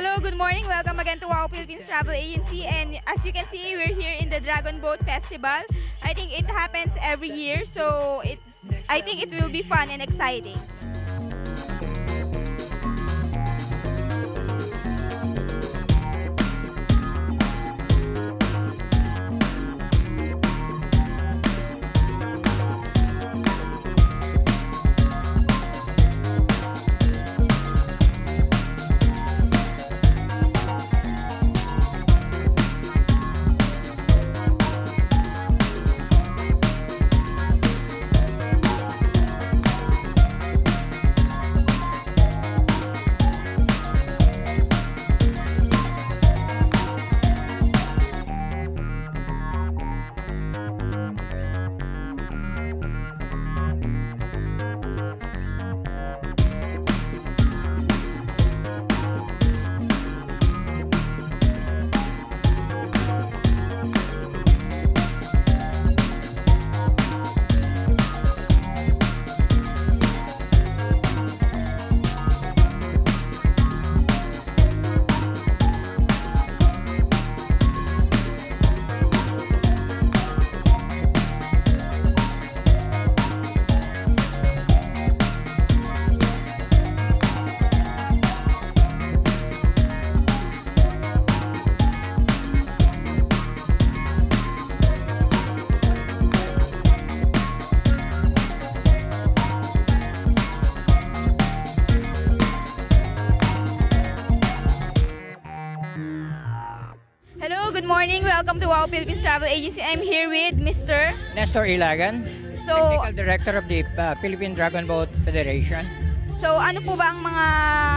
Hello, good morning. Welcome again to Wow Philippines Travel Agency. And as you can see, we're here in the Dragon Boat Festival. I think it happens every year, so I think it will be fun and exciting. Hello, good morning. Welcome to Wow Philippines Travel Agency. I'm here with Mr. Nestor Ilagan, Technical Director of the Philippine Dragon Boat Federation. So, ano po ba ang mga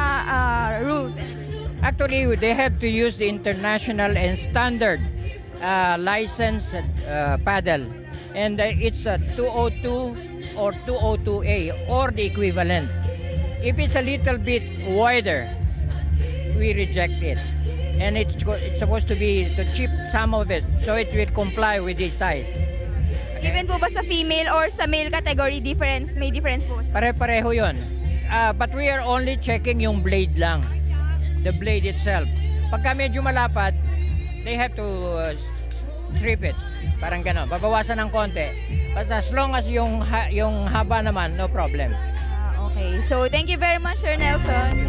rules? Actually, they have to use the international and standard licensed paddle. And it's a 202 or 202A or the equivalent. If it's a little bit wider, we reject it. And it's supposed to be to chip some of it so it will comply with the size. Okay. Even po ba sa female or sa male category difference? May difference po? Pare-pareho yun. But we are only checking yung blade lang. The blade itself. Pagka medyo malapad, they have to strip it. Parang gano'n. Babawasan ng konti. Basta as long as yung haba naman, no problem. Okay. So, thank you very much, Sir Nelson.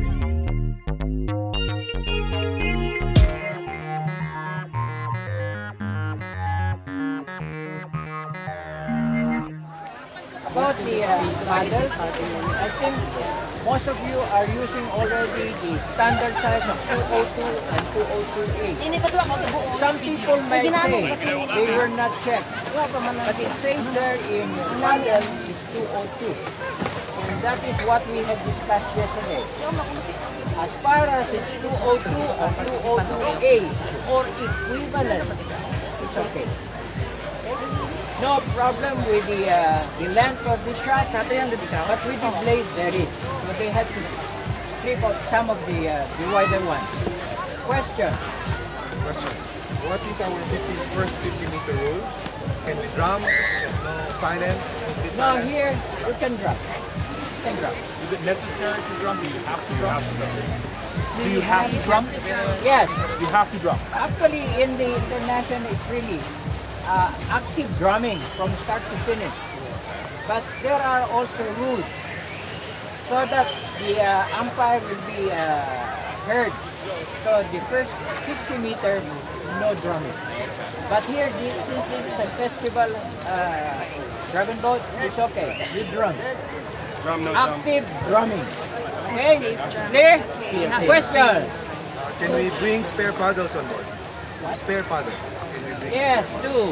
About the paddles, I think most of you are using already the standard size of 202 and 202A. Some people might say they were not checked, but it says there in paddle is 202. And that is what we had discussed yesterday. As far as it's 202 or 202A or equivalent, it's okay. No problem with the length of the shaft, but with the blade there is. So they have to strip out some of the wider ones. Question. What is our first 50-meter rule? Can we drum? No silence? No, here you can drum. You can drum. Is it necessary to drum? Do you have to drum? Do you have to drum? Yes. You have to drum. Actually, in the international, it's really active drumming from start to finish. But there are also rules so that the umpire will be heard. So the first 50 meters, no drumming. But here, since this is a festival dragon boat, it's okay. You drum. Drum, no active drumming. Okay? Clear? Question. Can we bring spare paddles on board? Spare paddle. Yes, two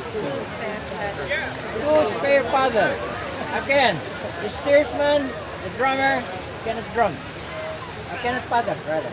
spare paddles. Again, the steersman, the drummer cannot drum. I cannot paddle, rather.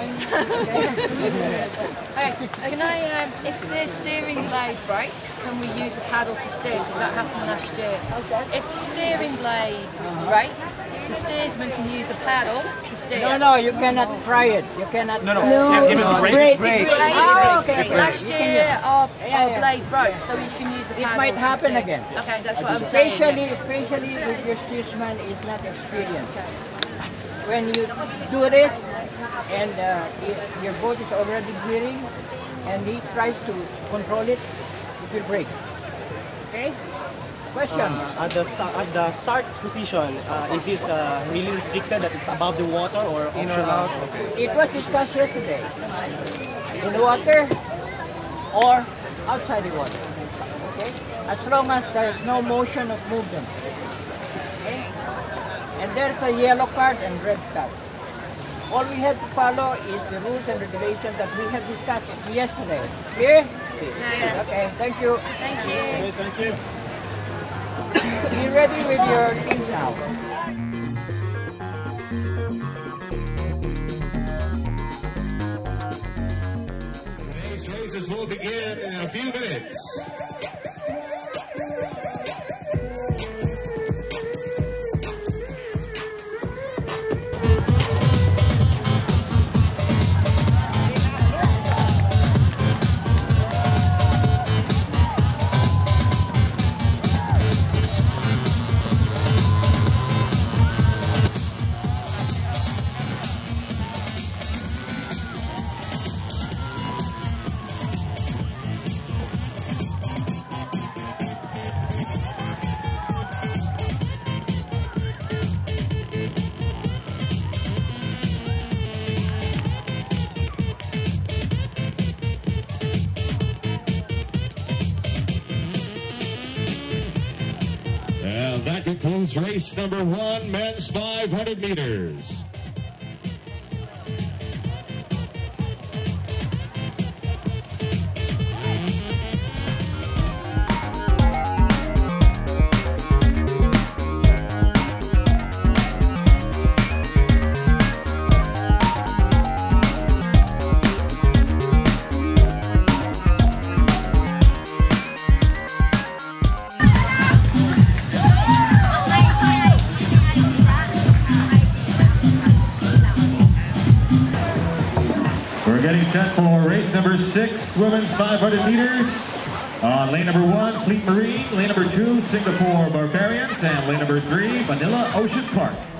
Hey, can I, if the steering blade breaks, can we use a paddle to steer? Because that happened last year. If the steering blade breaks, the steersman can use a paddle to steer. No, you cannot try it. You cannot. No. Yeah, give it a break. Oh, okay. Last year, our blade broke, so you can use a paddle. It might happen to steer. again. Okay, that's what I'm saying. Especially if your steersman is not experienced. when you do this and your boat is already gearing and he tries to control it, it will break. Okay? Question? At the start position, is it really restricted that it's above the water or In or out? Okay. It was discussed yesterday. In the water or outside the water. Okay? As long as there is no motion of movement. Okay? And there's a yellow card and red card. All we have to follow is the rules and regulations that we have discussed yesterday. Clear? Okay, thank you. Thank you. Okay, thank you. Be ready with your teams now. Today's races will begin in a few minutes. And that concludes race number 1, men's 500 meters. We're getting set for race number 6, women's 500 meters. On lane number 1, Fleet Marine. Lane number 2, Singapore Barbarians. And lane number 3, Manila Ocean Park.